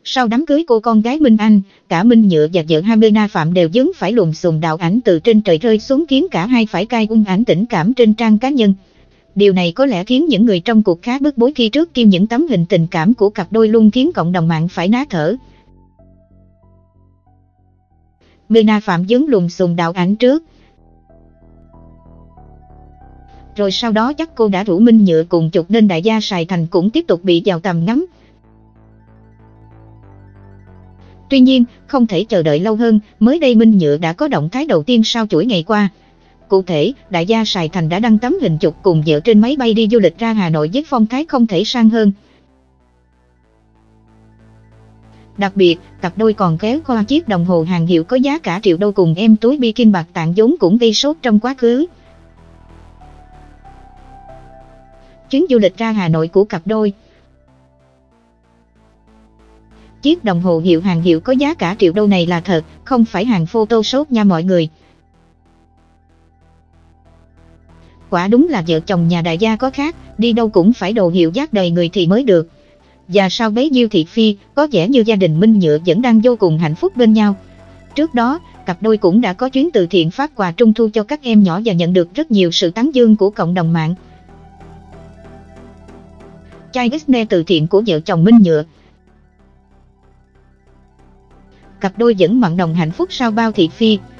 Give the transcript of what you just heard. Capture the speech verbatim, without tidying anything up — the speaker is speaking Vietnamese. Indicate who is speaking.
Speaker 1: Sau đám cưới cô con gái Minh Anh, cả Minh Nhựa và vợ Hamena Phạm đều vướng phải lùm xùm đạo ảnh từ trên trời rơi xuống khiến cả hai phải cai ung ảnh tình cảm trên trang cá nhân. Điều này có lẽ khiến những người trong cuộc khá bức bối khi trước kim những tấm hình tình cảm của cặp đôi luôn khiến cộng đồng mạng phải ná thở. Mena Phạm vướng lùm xùm đạo ảnh trước. Rồi sau đó chắc cô đã rủ Minh Nhựa cùng chụp nên đại gia Sài Thành cũng tiếp tục bị vào tầm ngắm. Tuy nhiên, không thể chờ đợi lâu hơn, mới đây Minh Nhựa đã có động thái đầu tiên sau chuỗi ngày qua. Cụ thể, đại gia Sài Thành đã đăng tấm hình chụp cùng vợ trên máy bay đi du lịch ra Hà Nội với phong thái không thể sang hơn. Đặc biệt, cặp đôi còn kéo qua chiếc đồng hồ hàng hiệu có giá cả triệu đô cùng em túi bikini bạc tạng vốn cũng gây sốt trong quá khứ. Chuyến du lịch ra Hà Nội của cặp đôi. Chiếc đồng hồ hiệu hàng hiệu có giá cả triệu đô này là thật, không phải hàng photoshop nha mọi người. Quả đúng là vợ chồng nhà đại gia có khác, đi đâu cũng phải đồ hiệu dát đầy người thì mới được. Và sau bấy nhiêu thị phi, có vẻ như gia đình Minh Nhựa vẫn đang vô cùng hạnh phúc bên nhau. Trước đó, cặp đôi cũng đã có chuyến từ thiện phát quà trung thu cho các em nhỏ và nhận được rất nhiều sự tán dương của cộng đồng mạng. Chai Disney từ thiện của vợ chồng Minh Nhựa. Cặp đôi vẫn mặn nồng hạnh phúc sau bao thị phi.